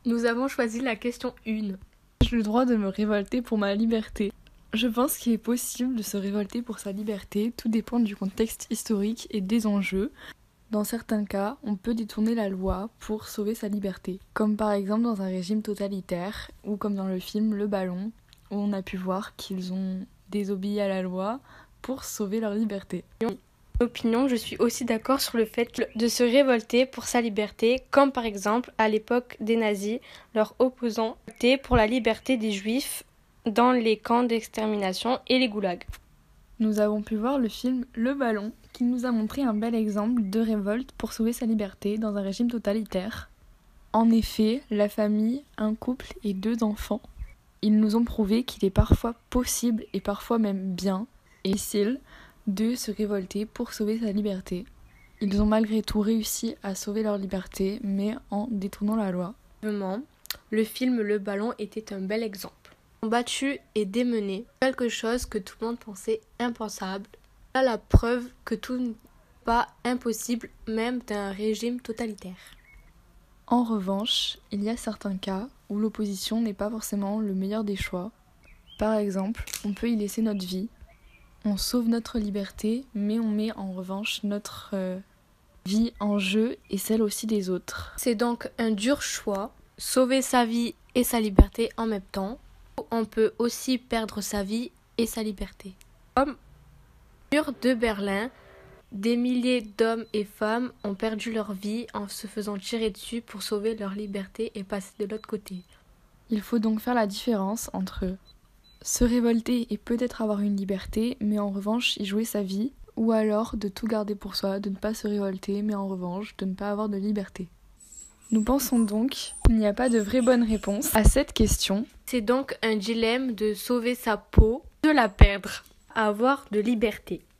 Nous avons choisi la question 1. J'ai le droit de me révolter pour ma liberté. Je pense qu'il est possible de se révolter pour sa liberté, tout dépend du contexte historique et des enjeux. Dans certains cas, on peut détourner la loi pour sauver sa liberté, comme par exemple dans un régime totalitaire, ou comme dans le film Le Ballon, où on a pu voir qu'ils ont désobéi à la loi pour sauver leur liberté. Opinion, je suis aussi d'accord sur le fait de se révolter pour sa liberté, comme par exemple à l'époque des nazis, leurs opposants étaient pour la liberté des juifs dans les camps d'extermination et les goulags. Nous avons pu voir le film Le Ballon, qui nous a montré un bel exemple de révolte pour sauver sa liberté dans un régime totalitaire. En effet, la famille, un couple et 2 enfants, ils nous ont prouvé qu'il est parfois possible et parfois même bien et difficile de se révolter pour sauver sa liberté. Ils ont malgré tout réussi à sauver leur liberté, mais en détournant la loi. Le film Le Ballon était un bel exemple. Battu et démené, quelque chose que tout le monde pensait impensable. Là, la preuve que tout n'est pas impossible, même d'un régime totalitaire. En revanche, il y a certains cas où l'opposition n'est pas forcément le meilleur des choix. Par exemple, on peut y laisser notre vie. On sauve notre liberté, mais on met en revanche notre vie en jeu et celle aussi des autres. C'est donc un dur choix, sauver sa vie et sa liberté en même temps. On peut aussi perdre sa vie et sa liberté. Comme le mur de Berlin, des milliers d'hommes et femmes ont perdu leur vie en se faisant tirer dessus pour sauver leur liberté et passer de l'autre côté. Il faut donc faire la différence entre se révolter et peut-être avoir une liberté, mais en revanche y jouer sa vie, ou alors de tout garder pour soi, de ne pas se révolter, mais en revanche de ne pas avoir de liberté. Nous pensons donc qu'il n'y a pas de vraie bonne réponse à cette question. C'est donc un dilemme de sauver sa peau, de la perdre, avoir de liberté.